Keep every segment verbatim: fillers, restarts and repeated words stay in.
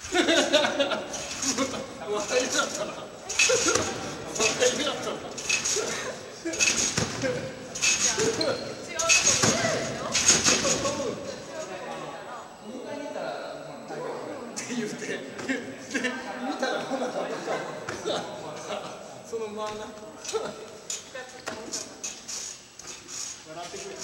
そのままな。笑ってくれ。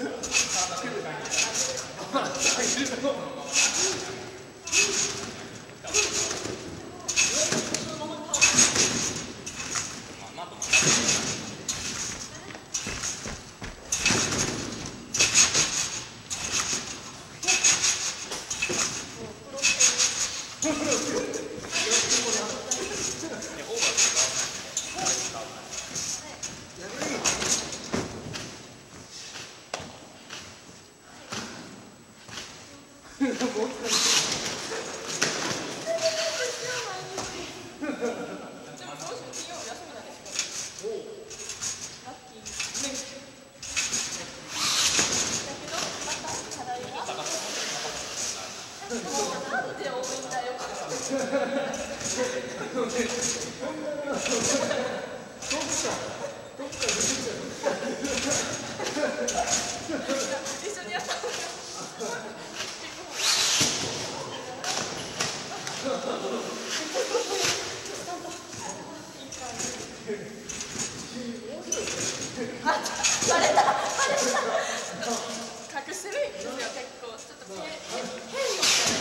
隠してるんですよ、結構。ちょっと変に変に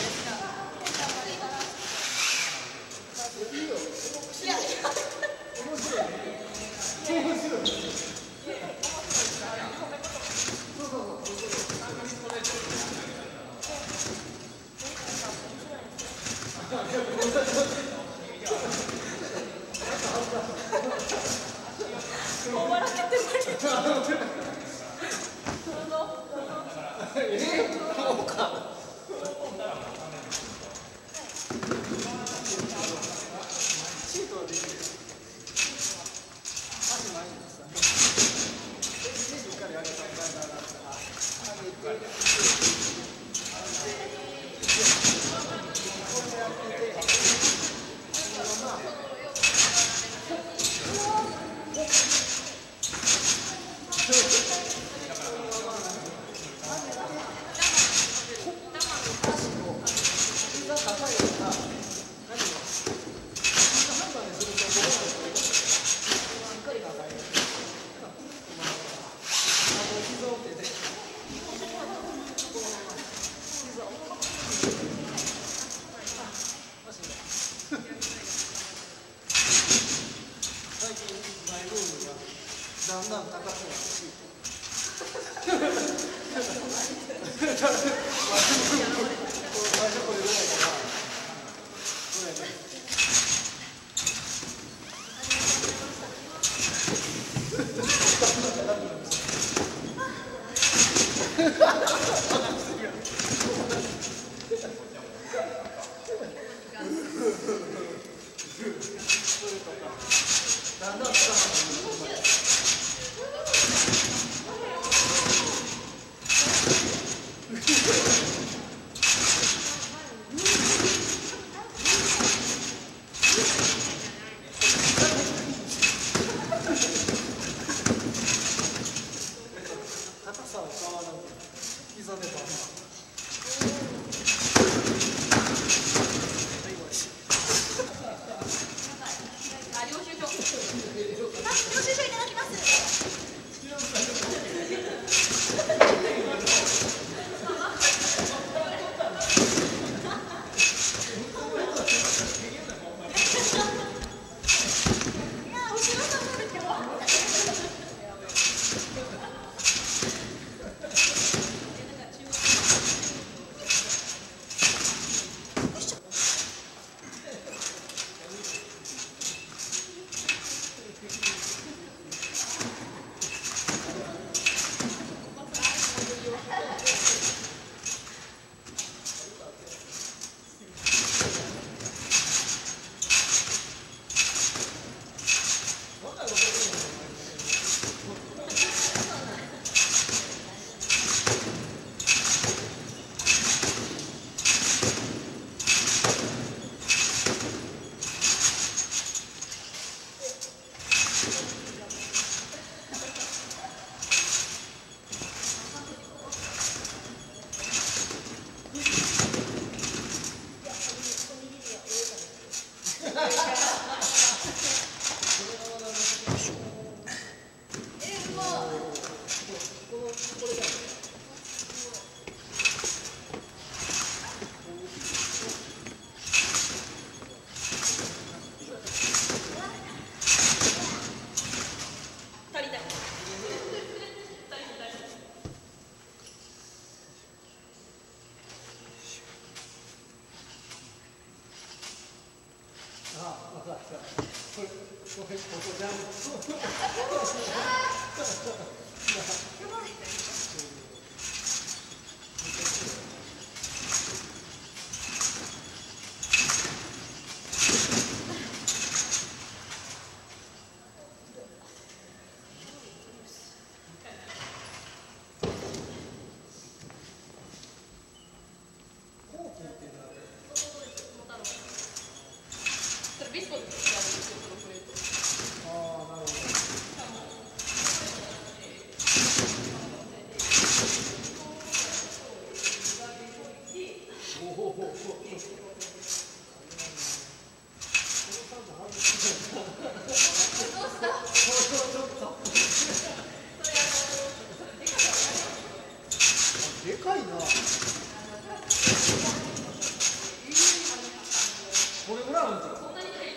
いやいや、面白い。面白い。そうそうそう。もう笑ってて無理。えー、そうか。シートはできる。足前にさ。しっかり上げたいから。上げて。これやってて。そのまま。だんだん高くなってきて。だんだん高くなってきて。高さを変わらず膝でバンバン。あ、領収書。 あ、分かった。これ、これ、ここじゃん。 ビスコットってあるんですよ、このプレート。 ああ、なるほど。おおおお。でかいな。これぐらいあるんですか。 そんなにないです。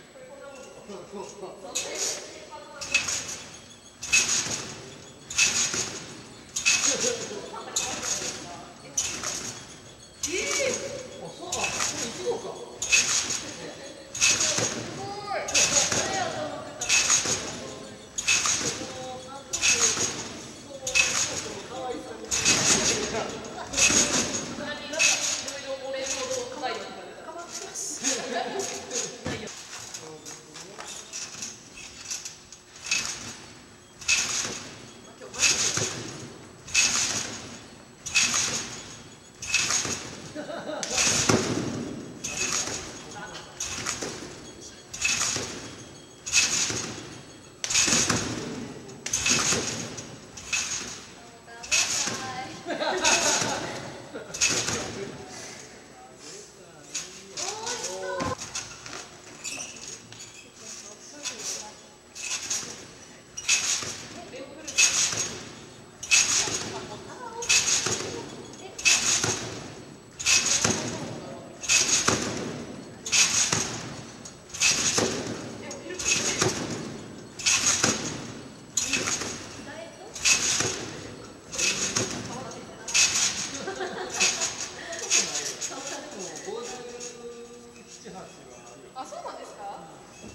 あ、そうなんですか？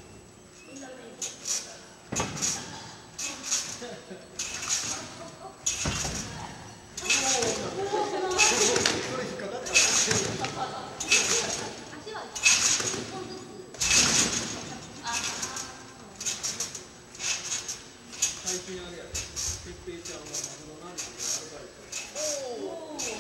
最近あれやで、てっぺいちゃんはマグロなんでアルバイト。 おお。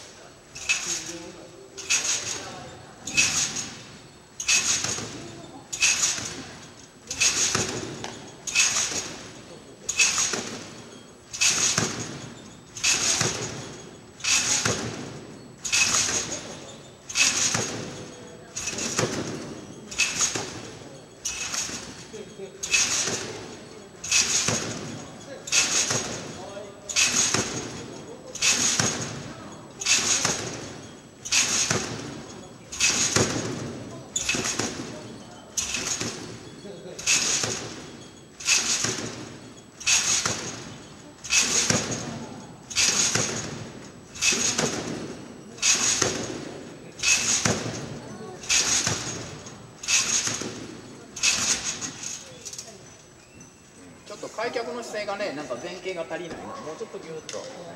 ちょっと開脚の姿勢がね、なんか前傾が足りないな。もうちょっとギュッと。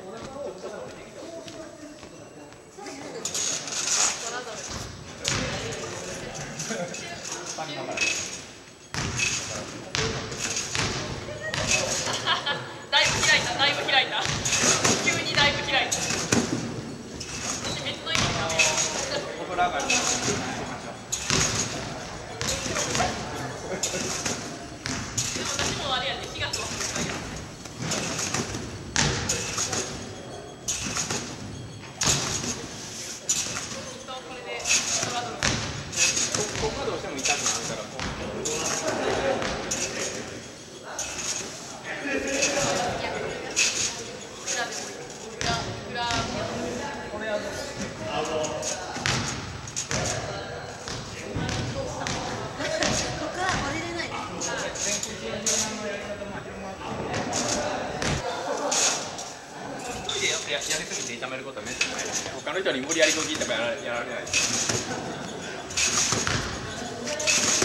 足りながら。 だいぶ開いた、だいぶ開いた。急にだいぶ開いた。私別の意味でダメ。 お風呂上がり。 私もあれやで、しがつはこれがこれでトラブル。 ここがどうしても痛くなるからこう。これあの。や, やりすぎて痛めることはめったにないですね。他の人に無理やりこぎとかやらやられないです。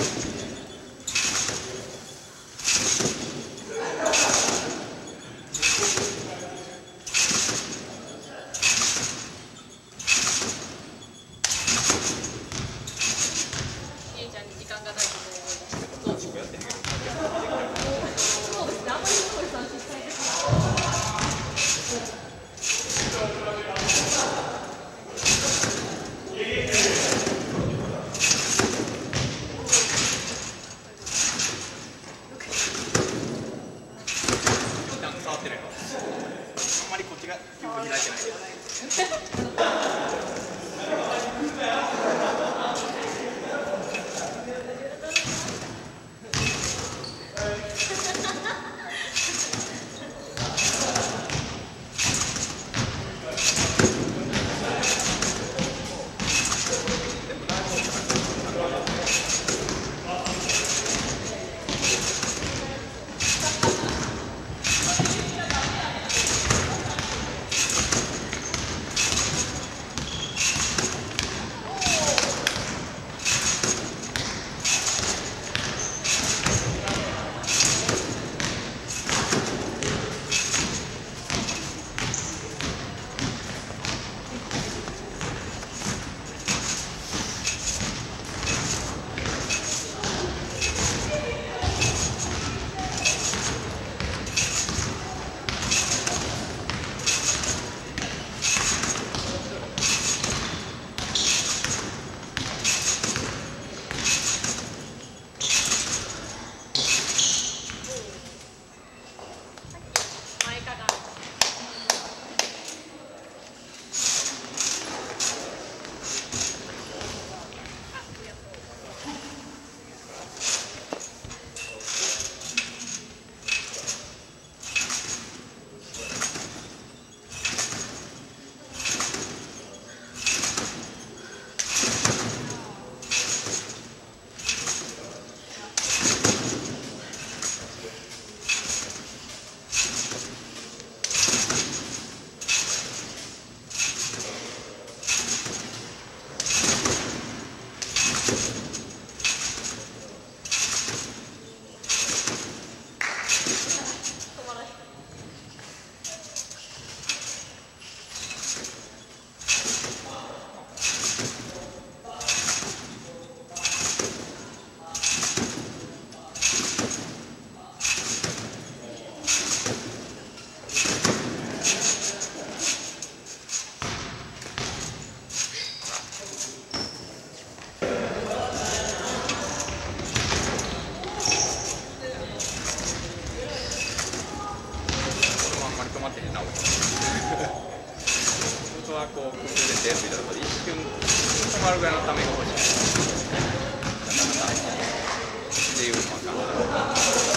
かるぐらいのためが欲しい。なかなかでよくわかんない。